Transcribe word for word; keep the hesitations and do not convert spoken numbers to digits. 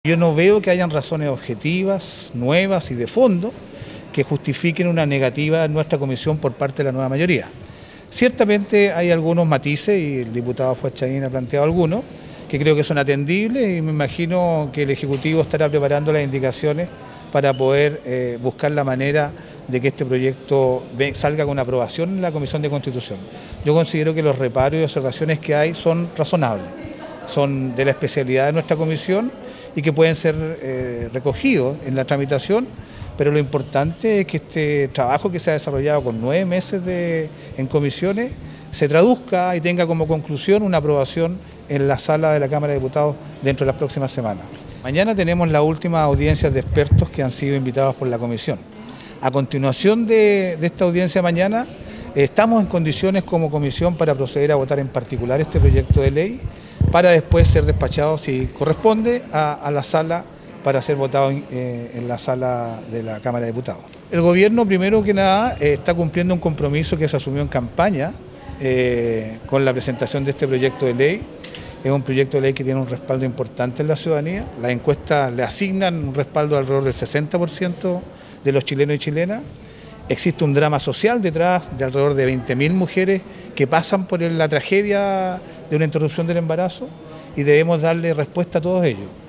Yo no veo que hayan razones objetivas, nuevas y de fondo que justifiquen una negativa en nuestra comisión por parte de la nueva mayoría. Ciertamente hay algunos matices, y el diputado Fuad Chahín ha planteado algunos, que creo que son atendibles, y me imagino que el Ejecutivo estará preparando las indicaciones para poder eh, buscar la manera de que este proyecto salga con aprobación en la Comisión de Constitución. Yo considero que los reparos y observaciones que hay son razonables, son de la especialidad de nuestra comisión y que pueden ser eh, recogidos en la tramitación, pero lo importante es que este trabajo que se ha desarrollado con nueve meses de, en comisiones se traduzca y tenga como conclusión una aprobación en la sala de la Cámara de Diputados dentro de las próximas semanas. Mañana tenemos las últimas audiencias de expertos que han sido invitados por la comisión. A continuación de, de esta audiencia mañana, eh, estamos en condiciones como comisión para proceder a votar en particular este proyecto de ley, para después ser despachado, si corresponde, a, a la sala para ser votado en, eh, en la sala de la Cámara de Diputados. El gobierno, primero que nada, eh, está cumpliendo un compromiso que se asumió en campaña eh, con la presentación de este proyecto de ley. Es un proyecto de ley que tiene un respaldo importante en la ciudadanía. Las encuestas le asignan un respaldo alrededor del sesenta por ciento de los chilenos y chilenas. Existe un drama social detrás de alrededor de veinte mil mujeres que pasan por la tragedia de una interrupción del embarazo y debemos darle respuesta a todos ellos.